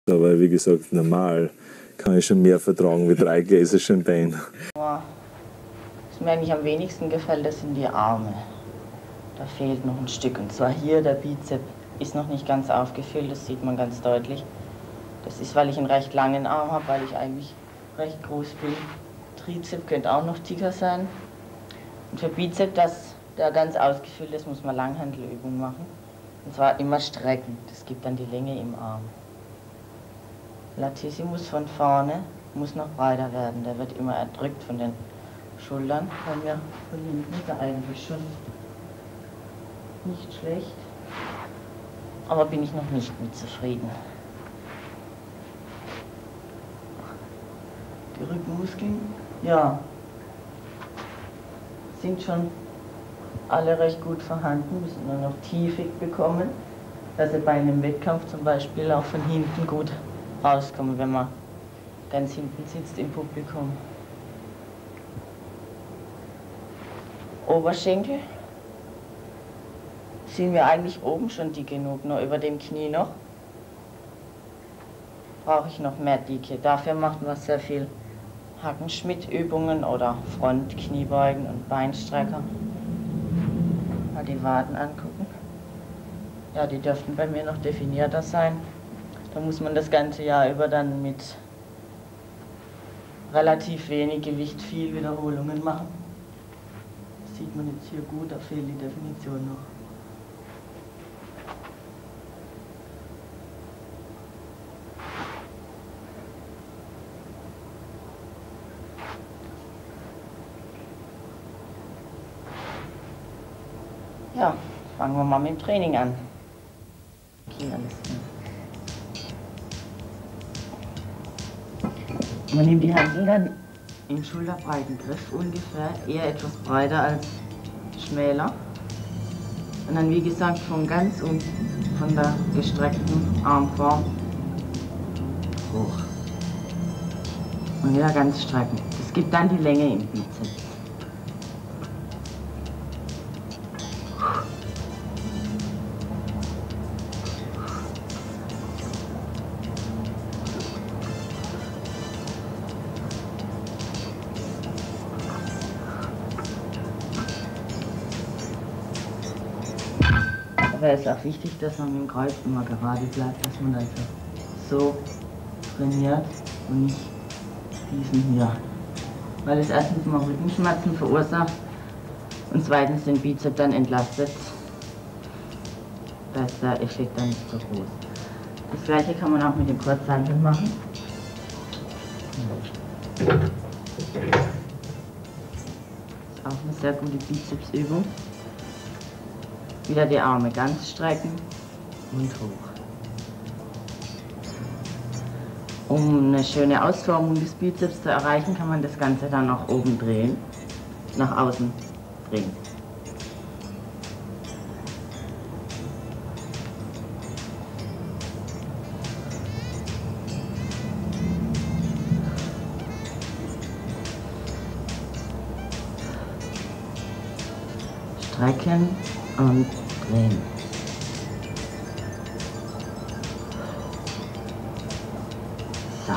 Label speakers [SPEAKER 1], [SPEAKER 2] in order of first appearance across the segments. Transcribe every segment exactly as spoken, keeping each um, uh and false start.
[SPEAKER 1] Aber wie gesagt, normal kann ich schon mehr vertragen wie drei Gläser Champagne.
[SPEAKER 2] Was mir eigentlich am wenigsten gefällt, das sind die Arme. Da fehlt noch ein Stück. Und zwar hier, der Bizeps ist noch nicht ganz aufgefüllt, das sieht man ganz deutlich. Das ist, weil ich einen recht langen Arm habe, weil ich eigentlich recht groß bin. Trizeps könnte auch noch dicker sein. Und für Bizeps, dass der ganz ausgefüllt ist, muss man Langhantelübungen machen. Und zwar immer strecken. Das gibt dann die Länge im Arm. Latissimus von vorne muss noch breiter werden. Der wird immer erdrückt von den Schultern. Bei mir von hinten ist er eigentlich schon nicht schlecht. Aber bin ich noch nicht mit zufrieden. Die Rückenmuskeln, ja, sind schon alle recht gut vorhanden, müssen nur noch Tiefe bekommen, dass sie bei einem Wettkampf zum Beispiel auch von hinten gut rauskommen, wenn man ganz hinten sitzt im Publikum. Oberschenkel sind wir eigentlich oben schon dick genug, nur über dem Knie noch. Brauche ich noch mehr Dicke. Dafür macht man sehr viel Hackenschmidt-Übungen oder Front-Kniebeugen und Beinstrecker. Mal die Waden angucken. Ja, die dürften bei mir noch definierter sein. Da muss man das ganze Jahr über dann mit relativ wenig Gewicht viel Wiederholungen machen. Das sieht man jetzt hier gut, da fehlt die Definition noch. Ja, fangen wir mal mit dem Training an. Okay, alles klar. Man nimmt die Hanteln dann im schulterbreiten Griff ungefähr, eher etwas breiter als schmäler. Und dann wie gesagt von ganz unten, von der gestreckten Armform hoch. Und wieder ganz strecken. Das gibt dann die Länge im Bizeps. Aber es ist auch wichtig, dass man mit dem Kreuz immer gerade bleibt, dass man also so trainiert und nicht diesen hier. Weil es erstens mal Rückenschmerzen verursacht und zweitens den Bizeps dann entlastet. Da ist der Effekt dann nicht so groß. Das gleiche kann man auch mit dem Kurzhantel machen. Das ist auch eine sehr gute Bizepsübung. Wieder die Arme ganz strecken und hoch. Um eine schöne Ausformung des Bizeps zu erreichen, kann man das Ganze dann nach oben drehen, nach außen drehen. Strecken und drehen. So.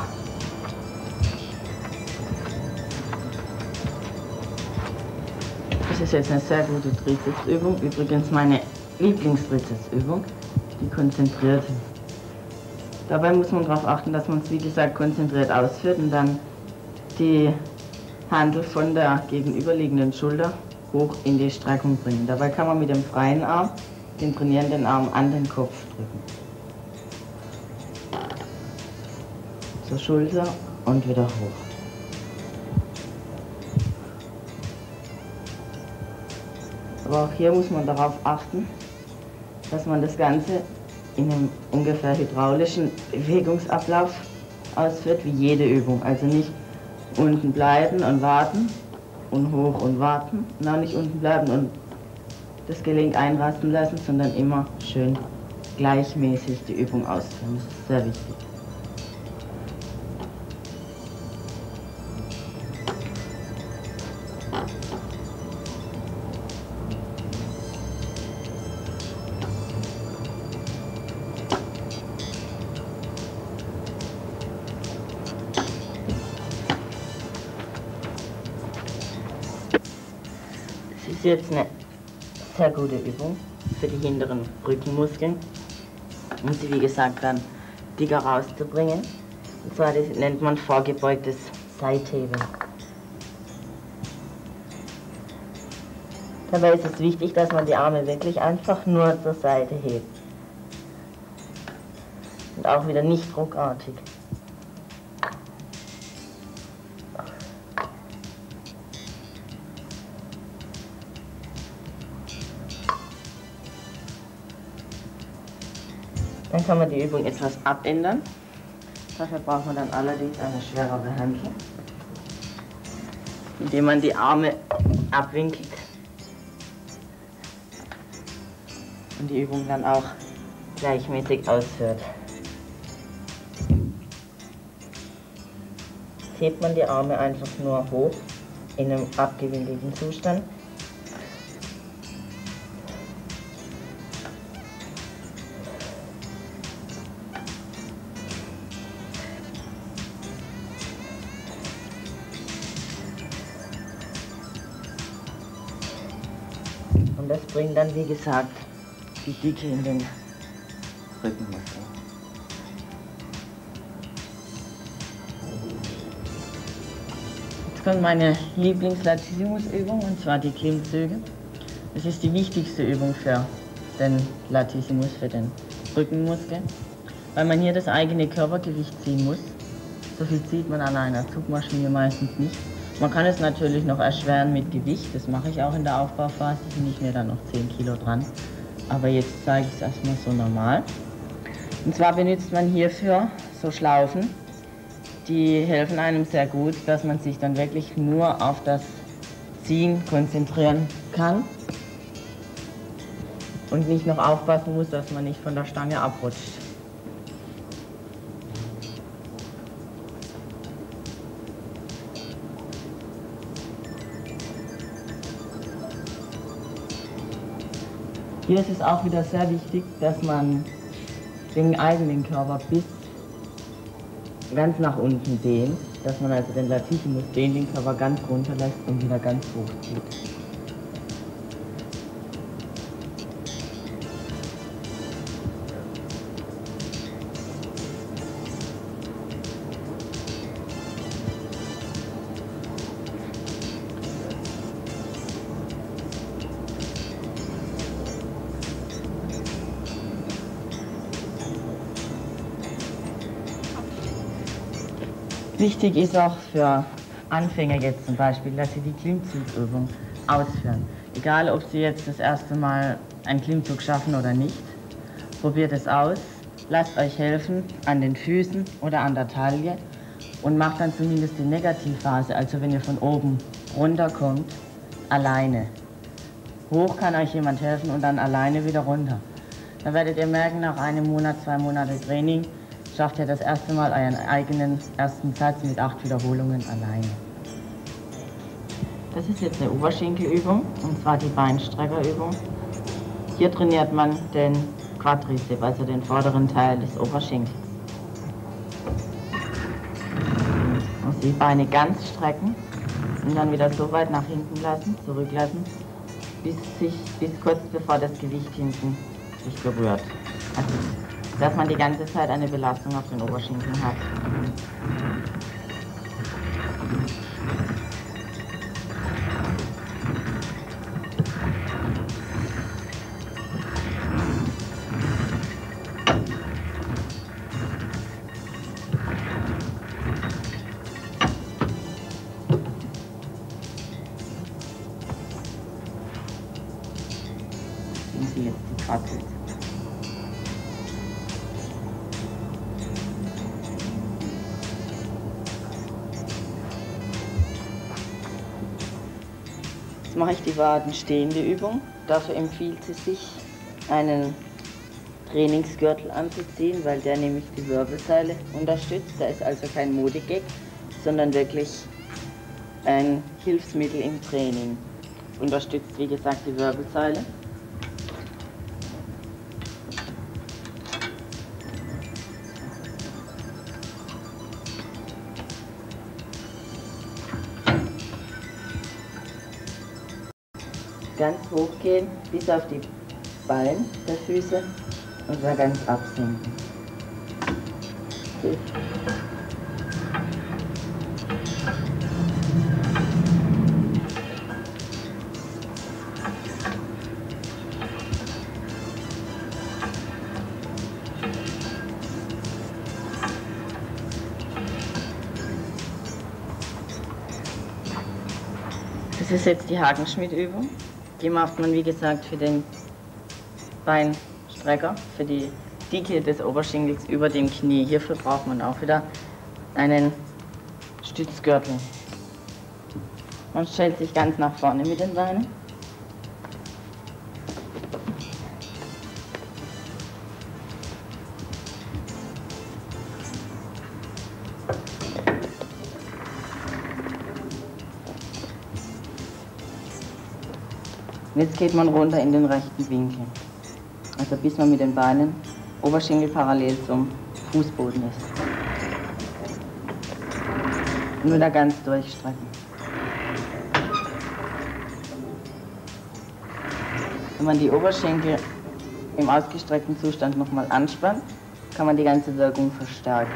[SPEAKER 2] Das ist jetzt eine sehr gute Trizepsübung. Übrigens meine Lieblingstrizepsübung, die konzentrierte. Dabei muss man darauf achten, dass man es wie gesagt konzentriert ausführt und dann die Handel von der gegenüberliegenden Schulter hoch in die Streckung bringen. Dabei kann man mit dem freien Arm den trainierenden Arm an den Kopf drücken. Zur Schulter und wieder hoch. Aber auch hier muss man darauf achten, dass man das Ganze in einem ungefähr hydraulischen Bewegungsablauf ausführt, wie jede Übung. Also nicht unten bleiben und warten und hoch und warten, und auch nicht unten bleiben und das Gelenk einrasten lassen, sondern immer schön gleichmäßig die Übung ausführen. Das ist sehr wichtig. ist jetzt eine sehr gute Übung für die hinteren Rückenmuskeln, um sie wie gesagt dann dicker rauszubringen. Und zwar das nennt man vorgebeugtes Seitheben. Dabei ist es wichtig, dass man die Arme wirklich einfach nur zur Seite hebt. Und auch wieder nicht ruckartig. Dann kann man die Übung etwas abändern. Dafür braucht man dann allerdings eine schwerere Handel, indem man die Arme abwinkelt und die Übung dann auch gleichmäßig ausführt. Jetzt hebt man die Arme einfach nur hoch in einem abgewinkelten Zustand. Und das bringt dann, wie gesagt, die Dicke in den Rückenmuskel. Jetzt kommt meine Lieblings-Latissimus-Übung, und zwar die Klimmzüge. Das ist die wichtigste Übung für den Latissimus, für den Rückenmuskel, weil man hier das eigene Körpergewicht ziehen muss. So viel zieht man an einer Zugmaschine meistens nicht. Man kann es natürlich noch erschweren mit Gewicht, das mache ich auch in der Aufbauphase, bin ich mir dann noch zehn Kilo dran. Aber jetzt zeige ich es erstmal so normal. Und zwar benutzt man hierfür so Schlaufen, die helfen einem sehr gut, dass man sich dann wirklich nur auf das Ziehen konzentrieren kann und nicht noch aufpassen muss, dass man nicht von der Stange abrutscht. Hier ist es auch wieder sehr wichtig, dass man den eigenen Körper bis ganz nach unten dehnt, dass man also den Latissimus dehnt, den Körper ganz runter lässt und wieder ganz hoch zieht. Wichtig ist auch für Anfänger jetzt zum Beispiel, dass sie die Klimmzugübung ausführen. Egal, ob sie jetzt das erste Mal einen Klimmzug schaffen oder nicht, probiert es aus, lasst euch helfen an den Füßen oder an der Taille und macht dann zumindest die Negativphase, also wenn ihr von oben runterkommt, alleine. Hoch kann euch jemand helfen und dann alleine wieder runter. Da werdet ihr merken, nach einem Monat, zwei Monate Training, schafft ihr das erste Mal euren eigenen ersten Satz mit acht Wiederholungen alleine. Das ist jetzt eine Oberschenkelübung, und zwar die Beinstreckerübung. Hier trainiert man den Quadrizep, also den vorderen Teil des Oberschenkels. Man muss die Beine ganz strecken und dann wieder so weit nach hinten lassen, zurücklassen, bis, sich, bis kurz bevor das Gewicht hinten sich berührt. Also, dass man die ganze Zeit eine Belastung auf den Oberschenkeln hat. Sehen Sie jetzt die Quadrizepsen. Jetzt mache ich die Wadenstehende Übung. Dafür empfiehlt es sich, einen Trainingsgürtel anzuziehen, weil der nämlich die Wirbelsäule unterstützt. Da ist also kein Modegag, sondern wirklich ein Hilfsmittel im Training. Unterstützt, wie gesagt, die Wirbelsäule. ganz hoch gehen, bis auf die Ballen der Füße und da ganz absinken. Okay. Das ist jetzt die Hakenschmidt-Übung. Die macht man, wie gesagt, für den Beinstrecker, für die Dicke des Oberschinkels über dem Knie. Hierfür braucht man auch wieder einen Stützgürtel. Man stellt sich ganz nach vorne mit den Beinen. Und jetzt geht man runter in den rechten Winkel. Also bis man mit den Beinen Oberschenkel parallel zum Fußboden ist. Nur da ganz durchstrecken. Wenn man die Oberschenkel im ausgestreckten Zustand nochmal anspannt, kann man die ganze Wirkung verstärken.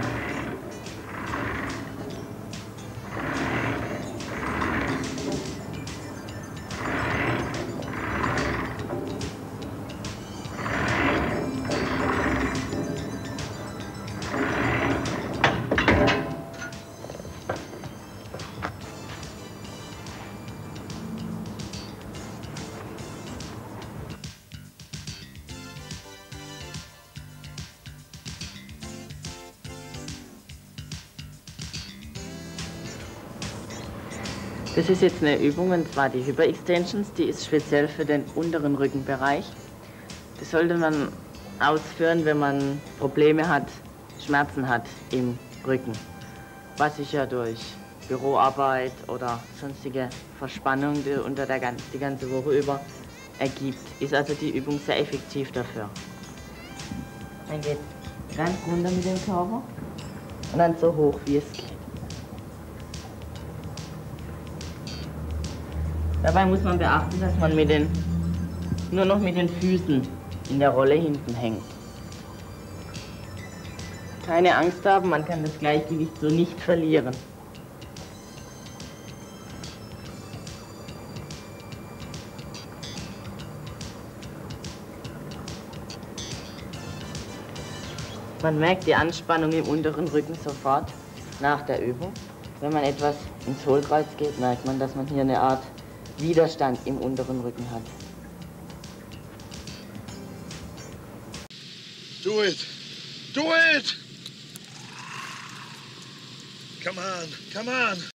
[SPEAKER 2] Das ist jetzt eine Übung, und zwar die Hyperextensions, die ist speziell für den unteren Rückenbereich. Das sollte man ausführen, wenn man Probleme hat, Schmerzen hat im Rücken, was sich ja durch Büroarbeit oder sonstige Verspannung, die unter der ganzen, die ganze Woche über ergibt. Ist also die Übung sehr effektiv dafür. Man geht ganz runter mit dem Körper und dann so hoch, wie es geht. Dabei muss man beachten, dass man mit den, nur noch mit den Füßen in der Rolle hinten hängt. Keine Angst haben, man kann das Gleichgewicht so nicht verlieren. Man merkt die Anspannung im unteren Rücken sofort nach der Übung. Wenn man etwas ins Hohlkreuz geht, merkt man, dass man hier eine Art Widerstand im unteren Rücken hat.
[SPEAKER 3] Do it! Do it! Come on, come on!